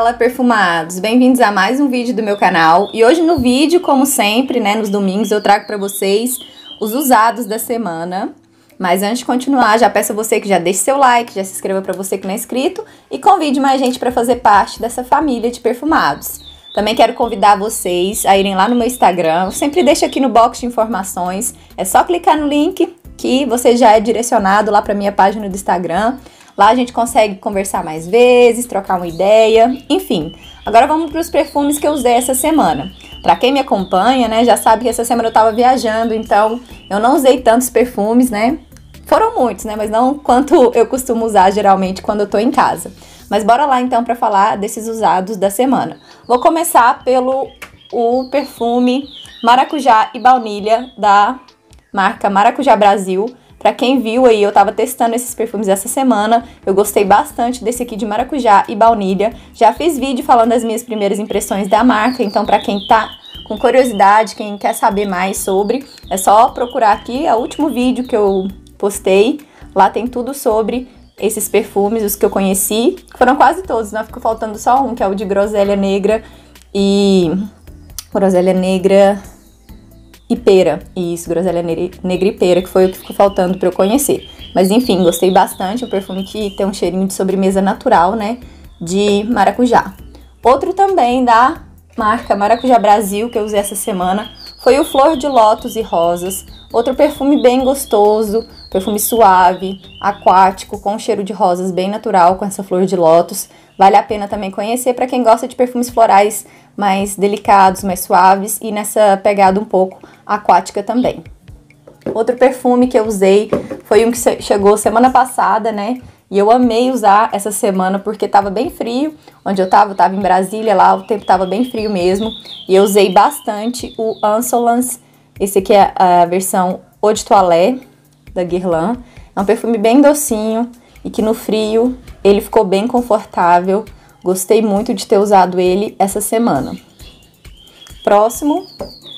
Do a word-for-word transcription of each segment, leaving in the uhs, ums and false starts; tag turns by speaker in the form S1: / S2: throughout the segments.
S1: Fala, perfumados! Bem-vindos a mais um vídeo do meu canal. E hoje no vídeo, como sempre, né, nos domingos, eu trago pra vocês os usados da semana. Mas antes de continuar, já peço a você que já deixe seu like, já se inscreva pra você que não é inscrito e convide mais gente pra fazer parte dessa família de perfumados. Também quero convidar vocês a irem lá no meu Instagram, eu sempre deixo aqui no box de informações. É só clicar no link que você já é direcionado lá pra minha página do Instagram. Lá a gente consegue conversar mais vezes, trocar uma ideia, enfim. Agora vamos para os perfumes que eu usei essa semana. Para quem me acompanha, né, já sabe que essa semana eu tava viajando, então eu não usei tantos perfumes, né? Foram muitos, né, mas não quanto eu costumo usar geralmente quando eu tô em casa. Mas bora lá então para falar desses usados da semana. Vou começar pelo o perfume Maracujá e Baunilha da marca Maracujá Brasil. Pra quem viu aí, eu tava testando esses perfumes essa semana, eu gostei bastante desse aqui de maracujá e baunilha. Já fiz vídeo falando das minhas primeiras impressões da marca, então pra quem tá com curiosidade, quem quer saber mais sobre, é só procurar aqui, é o último vídeo que eu postei. Lá tem tudo sobre esses perfumes, os que eu conheci. Foram quase todos, né? Ficou faltando só um, que é o de groselha negra e... groselha negra... e pera, isso, groselha negra e pera, que foi o que ficou faltando pra eu conhecer. Mas enfim, gostei bastante, um perfume que tem um cheirinho de sobremesa natural, né, de maracujá. Outro também da marca Maracujá Brasil, que eu usei essa semana, foi o Flor de Lótus e Rosas. Outro perfume bem gostoso, perfume suave, aquático, com cheiro de rosas bem natural, com essa flor de lótus. Vale a pena também conhecer para quem gosta de perfumes florais mais delicados, mais suaves e nessa pegada um pouco aquática também. Outro perfume que eu usei foi um que chegou semana passada, né? E eu amei usar essa semana porque tava bem frio. Onde eu tava, eu tava em Brasília, lá o tempo tava bem frio mesmo. E eu usei bastante o Insolence. Esse aqui é a versão Eau de Toilette da Guerlain. É um perfume bem docinho e que no frio ele ficou bem confortável. Gostei muito de ter usado ele essa semana. Próximo,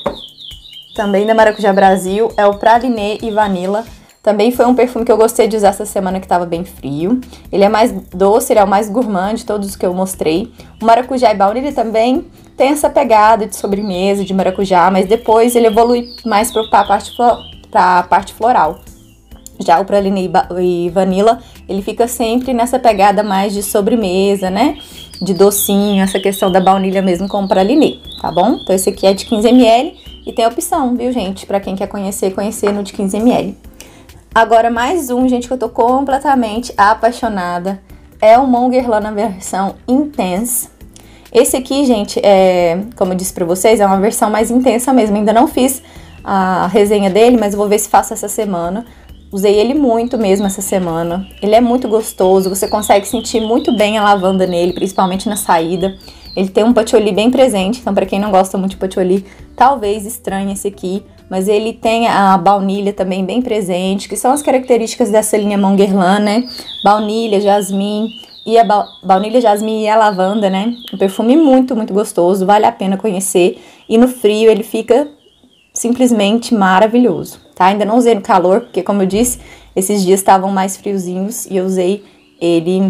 S1: também da Maracujá Brasil, é o Pralinê e Vanilla. Também foi um perfume que eu gostei de usar essa semana que estava bem frio. Ele é mais doce, ele é o mais gourmand de todos os que eu mostrei. O Maracujá e Baunilha também tem essa pegada de sobremesa, de maracujá, mas depois ele evolui mais para a parte, pra parte floral. Já o Pralinê e Vanilla, ele fica sempre nessa pegada mais de sobremesa, né? De docinho, essa questão da baunilha mesmo com o Pralinê, tá bom? Então esse aqui é de quinze mililitros e tem opção, viu, gente? Pra quem quer conhecer, conhecer no de quinze mililitros. Agora mais um, gente, que eu tô completamente apaixonada. É o Mon Guerlain na versão Intense. Esse aqui, gente, é, como eu disse pra vocês, é uma versão mais intensa mesmo. Ainda não fiz a resenha dele, mas eu vou ver se faço essa semana. Usei ele muito mesmo essa semana. Ele é muito gostoso, você consegue sentir muito bem a lavanda nele, principalmente na saída. Ele tem um patchouli bem presente, então pra quem não gosta muito de patchouli, talvez estranhe esse aqui. Mas ele tem a baunilha também bem presente, que são as características dessa linha Mon Guerlain, né? Baunilha, jasmim e a ba baunilha, jasmim e a lavanda, né? Um perfume muito, muito gostoso, vale a pena conhecer. E no frio ele fica simplesmente maravilhoso, tá? Ainda não usei no calor, porque como eu disse, esses dias estavam mais friozinhos e eu usei ele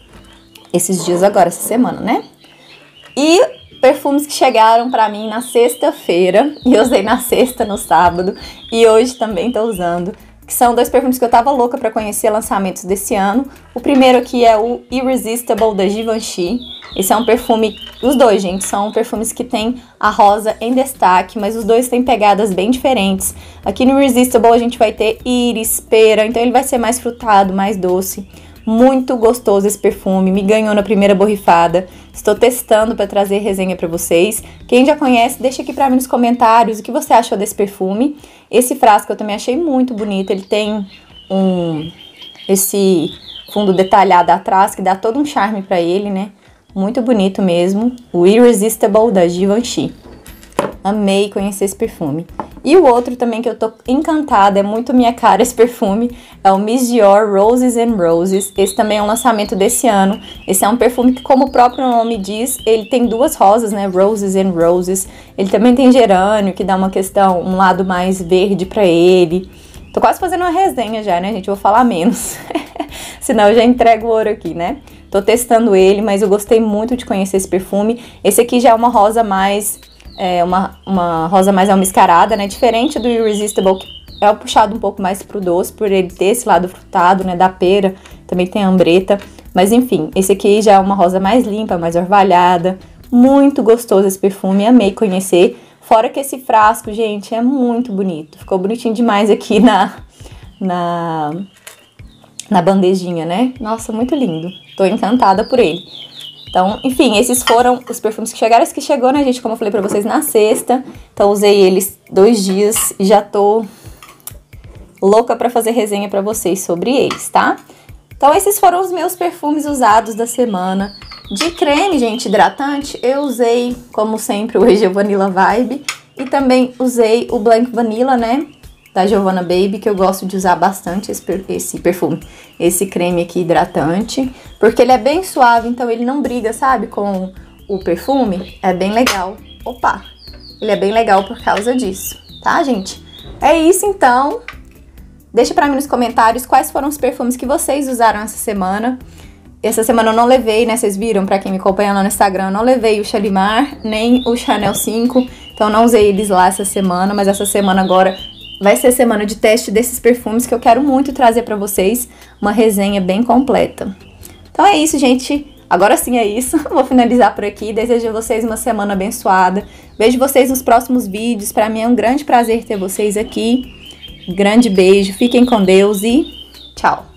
S1: esses dias agora, essa semana, né? E perfumes que chegaram pra mim na sexta-feira, e eu usei na sexta, no sábado, e hoje também tô usando, que são dois perfumes que eu tava louca pra conhecer lançamentos desse ano. O primeiro aqui é o Irresistible da Givenchy. Esse é um perfume, os dois, gente, são perfumes que tem a rosa em destaque, mas os dois têm pegadas bem diferentes. Aqui no Irresistible a gente vai ter íris, pera, então ele vai ser mais frutado, mais doce. Muito gostoso esse perfume, me ganhou na primeira borrifada. Estou testando para trazer resenha para vocês. Quem já conhece, deixa aqui para mim nos comentários o que você achou desse perfume. Esse frasco eu também achei muito bonito, ele tem um esse fundo detalhado atrás que dá todo um charme para ele, né? Muito bonito mesmo, o Irresistible da Givenchy. Amei conhecer esse perfume. E o outro também que eu tô encantada, é muito minha cara esse perfume, é o Miss Dior Roses and Roses. Esse também é um lançamento desse ano. Esse é um perfume que, como o próprio nome diz, ele tem duas rosas, né? Roses and Roses. Ele também tem gerânio, que dá uma questão, um lado mais verde pra ele. Tô quase fazendo uma resenha já, né, gente? Eu vou falar menos. Senão eu já entrego o ouro aqui, né? tô testando ele, mas eu gostei muito de conhecer esse perfume. Esse aqui já é uma rosa mais, é, uma, uma rosa mais almiscarada, né? Diferente do Irresistible, que é puxado um pouco mais pro doce, por ele ter esse lado frutado, né? Da pera, também tem a ambreta. Mas enfim, esse aqui já é uma rosa mais limpa, mais orvalhada. Muito gostoso esse perfume, amei conhecer. Fora que esse frasco, gente, é muito bonito. Ficou bonitinho demais aqui na, na, na bandejinha, né? Nossa, muito lindo. Tô encantada por ele. Então, enfim, esses foram os perfumes que chegaram. Esse que chegou, né, gente, como eu falei pra vocês, na sexta. Então, usei eles dois dias e já tô louca pra fazer resenha pra vocês sobre eles, tá? Então, esses foram os meus perfumes usados da semana. De creme, gente, hidratante, eu usei, como sempre, o Regio Vanilla Vibe. E também usei o Blank Vanilla, né, da Giovanna Baby, que eu gosto de usar bastante esse, esse perfume. Esse creme aqui hidratante, porque ele é bem suave, então ele não briga, sabe, com o perfume. É bem legal. Opa! Ele é bem legal por causa disso, tá, gente? É isso, então. Deixa pra mim nos comentários quais foram os perfumes que vocês usaram essa semana. Essa semana eu não levei, né, vocês viram, pra quem me acompanha lá no Instagram, eu não levei o Shalimar, nem o Chanel cinco, então não usei eles lá essa semana, mas essa semana agora vai ser semana de teste desses perfumes que eu quero muito trazer pra vocês, uma resenha bem completa. Então é isso, gente, agora sim é isso, vou finalizar por aqui, desejo a vocês uma semana abençoada, vejo vocês nos próximos vídeos, pra mim é um grande prazer ter vocês aqui, grande beijo, fiquem com Deus e tchau!